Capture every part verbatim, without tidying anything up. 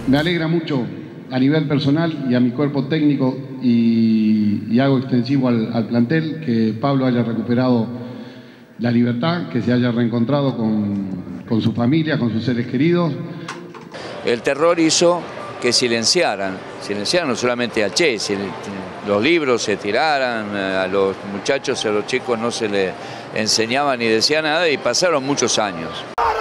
Me alegra mucho a nivel personal y a mi cuerpo técnico y, y hago extensivo al, al plantel que Pablo haya recuperado la libertad, que se haya reencontrado con, con su familia, con sus seres queridos. El terror hizo que silenciaran, silenciaran no solamente a Che, los libros se tiraran, a los muchachos, a los chicos no se les enseñaba ni decía nada y pasaron muchos años.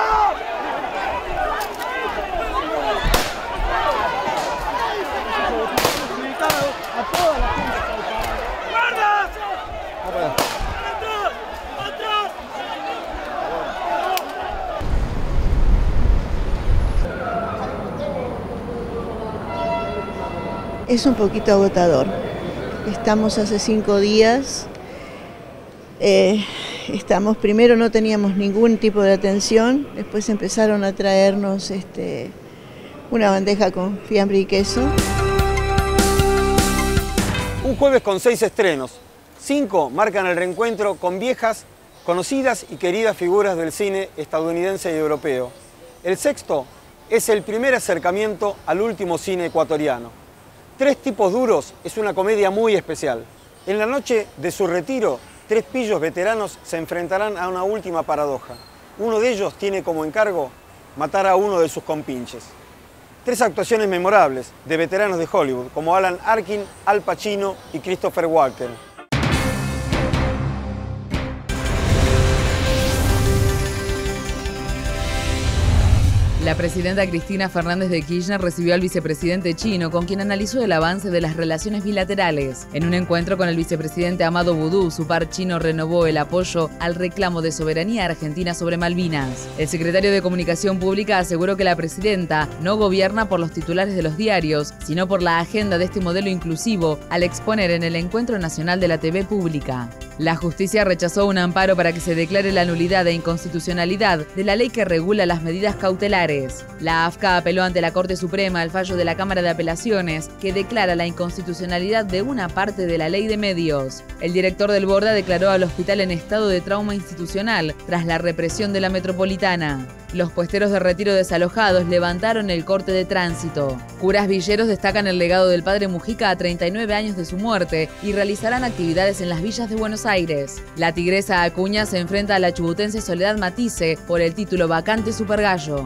Es un poquito agotador. Estamos hace cinco días. Eh, estamos, primero no teníamos ningún tipo de atención, después empezaron a traernos este, una bandeja con fiambre y queso. Un jueves con seis estrenos. Cinco marcan el reencuentro con viejas, conocidas y queridas figuras del cine estadounidense y europeo. El sexto es el primer acercamiento al último cine ecuatoriano. Tres tipos duros es una comedia muy especial. En la noche de su retiro, tres pillos veteranos se enfrentarán a una última paradoja. Uno de ellos tiene como encargo matar a uno de sus compinches. Tres actuaciones memorables de veteranos de Hollywood, como Alan Arkin, Al Pacino y Christopher Walken. La presidenta Cristina Fernández de Kirchner recibió al vicepresidente chino, con quien analizó el avance de las relaciones bilaterales. En un encuentro con el vicepresidente Amado Boudou, su par chino renovó el apoyo al reclamo de soberanía argentina sobre Malvinas. El secretario de Comunicación Pública aseguró que la presidenta no gobierna por los titulares de los diarios, sino por la agenda de este modelo inclusivo, al exponer en el Encuentro Nacional de la T V Pública. La justicia rechazó un amparo para que se declare la nulidad e inconstitucionalidad de la ley que regula las medidas cautelares. La A F C A apeló ante la Corte Suprema al fallo de la Cámara de Apelaciones que declara la inconstitucionalidad de una parte de la ley de medios. El director del Borda declaró al hospital en estado de trauma institucional tras la represión de la metropolitana. Los puesteros de retiro desalojados levantaron el corte de tránsito. Curas villeros destacan el legado del padre Mujica a treinta y nueve años de su muerte y realizarán actividades en las villas de Buenos Aires. La tigresa Acuña se enfrenta a la chubutense Soledad Matisse por el título vacante Super Gallo.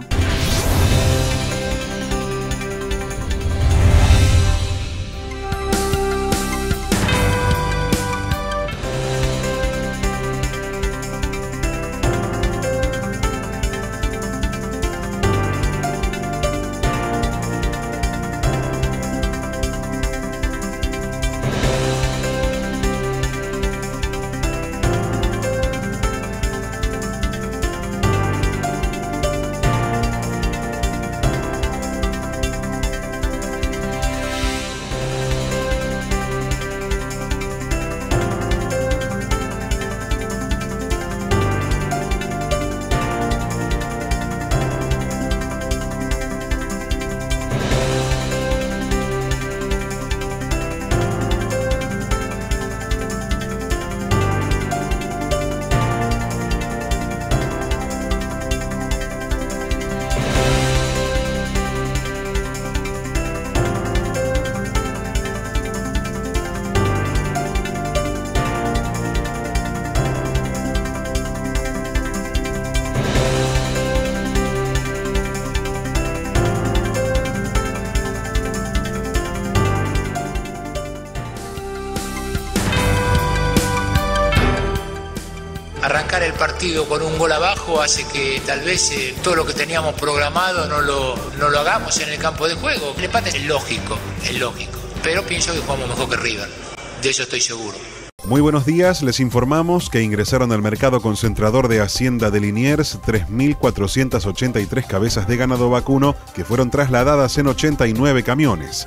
Arrancar el partido con un gol abajo hace que tal vez eh, todo lo que teníamos programado no lo, no lo hagamos en el campo de juego. El empate es lógico, es lógico, pero pienso que jugamos mejor que River, de eso estoy seguro. Muy buenos días, les informamos que ingresaron al mercado concentrador de Hacienda de Liniers tres mil cuatrocientas ochenta y tres cabezas de ganado vacuno que fueron trasladadas en ochenta y nueve camiones.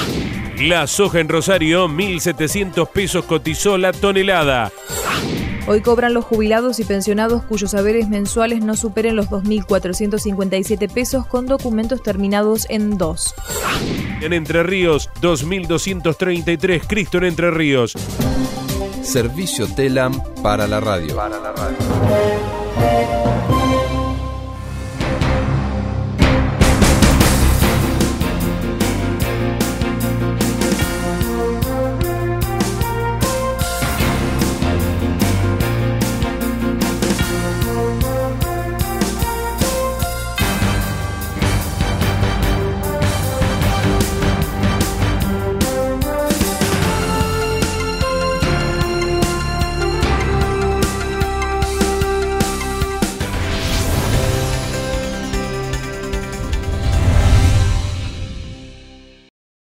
La soja en Rosario, mil setecientos pesos cotizó la tonelada. Hoy cobran los jubilados y pensionados cuyos haberes mensuales no superen los dos mil cuatrocientos cincuenta y siete pesos con documentos terminados en dos. En Entre Ríos, dos mil doscientos treinta y tres, Cristo en Entre Ríos. Servicio Telam para la radio. Para la radio.